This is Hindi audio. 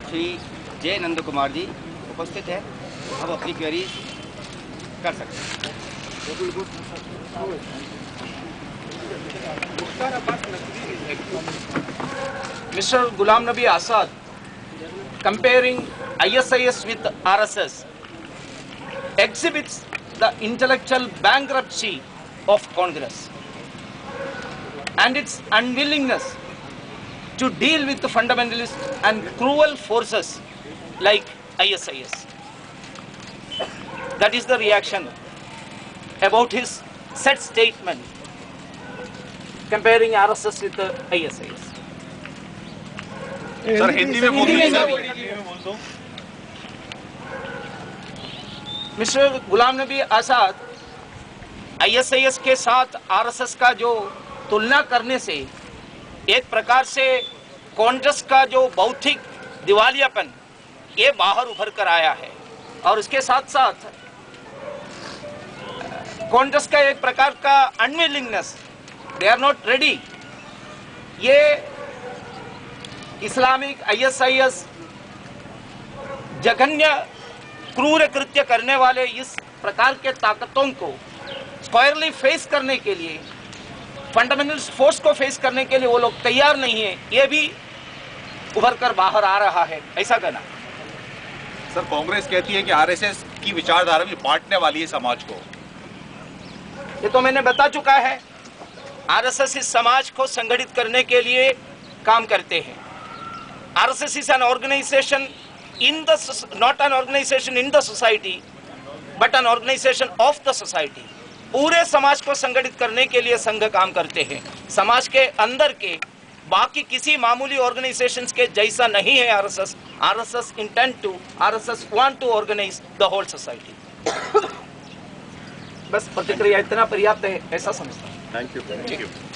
श्री जे नंद कुमार जी उपस्थित है, अब अपनी क्वेरी कर सकते हैं। Mr. Ghulam Nabi Azad, comparing ISIS with RSS, exhibits the intellectual bankruptcy of Congress and its unwillingness to deal with the fundamentalist and cruel forces like ISIS. That is the reaction about his said statement comparing RSS with the ISIS. Sir Hindi में बोल दो। मिस्टर गुलाम नबी आज़ाद, ISIS के साथ RSS का जो तुलना करने से एक प्रकार से कांग्रेस का जो बौद्धिक दिवालियापन ये बाहर उभर कर आया है, और इसके साथ साथ कांग्रेस का एक प्रकार का unwillingness, they are not ready. ये इस्लामिक ISIS जघन्य क्रूर कृत्य करने वाले इस प्रकार के ताकतों को स्क्वायरली फेस करने के लिए, फंडामेंटलिस्ट फोर्स को फेस करने के लिए वो लोग तैयार नहीं है, ये भी उभर कर बाहर आ रहा है, ऐसा कहना। सर कांग्रेस कहती है कि RSS की विचारधारा भी बांटने वाली है समाज को। ये तो मैंने बता चुका है, RSS इस समाज को संगठित करने के लिए काम करते हैं। RSS is an organization in the, not an organization in the society, but an organization of the society. पूरे समाज को संगठित करने के लिए संघ काम करते हैं। समाज के अंदर के बाकी किसी मामूली ऑर्गेनाइजेशंस के जैसा नहीं है RSS. RSS intend to, RSS want to organize the whole society. बस प्रतिक्रिया इतना पर्याप्त है, ऐसा समझता हूँ। Thank you.